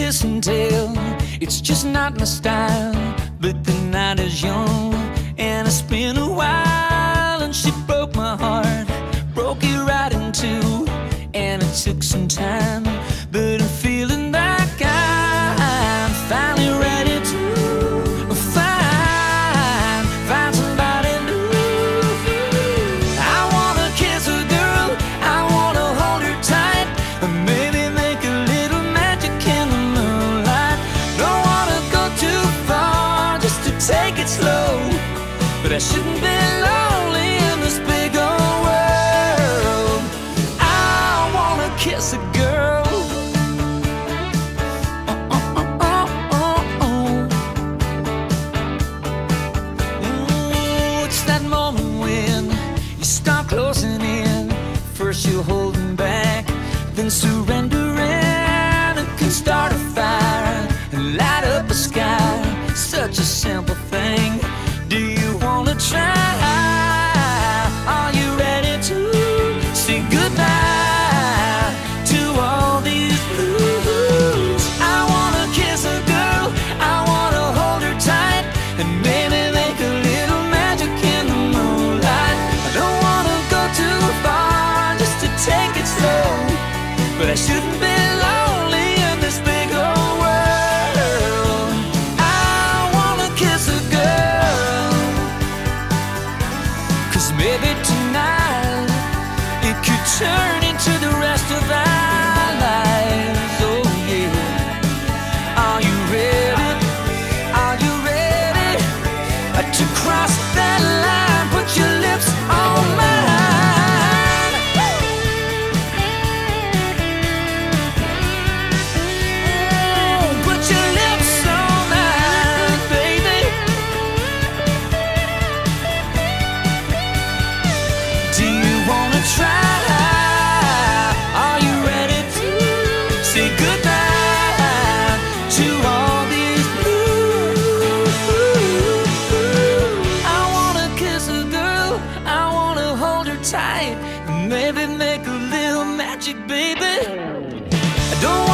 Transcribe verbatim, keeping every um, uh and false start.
kiss and tell. It's just not my style, but the night is young and it's been a while. And she broke my heart, broke it right in two, and it took some time, but I'm feeling like I'm finally ready to find, find somebody new. I wanna kiss a girl, I wanna hold her tight, and maybe make a little magic in the moonlight. Don't wanna go too far, just to take it slow, but I shouldn't be lonely in this big old world. I wanna kiss a girl. Closing in, first you're holding back, then surrendering. It can start a fire and light up the sky. Such a simple thing. Do you wanna try? Are you ready to say goodbye to all these blues? I wanna kiss a girl, I wanna hold her tight, and maybe make a little magic in the moonlight. I don't wanna too far, just to take it slow, but I shouldn't be lonely in this big old world. I wanna kiss a girl, 'cause maybe tonight it could turn into the rest of our lives. Oh yeah. Are you ready? Are you ready to cross that line? Put your lips on mine. Tight, maybe make a little magic, baby. I don't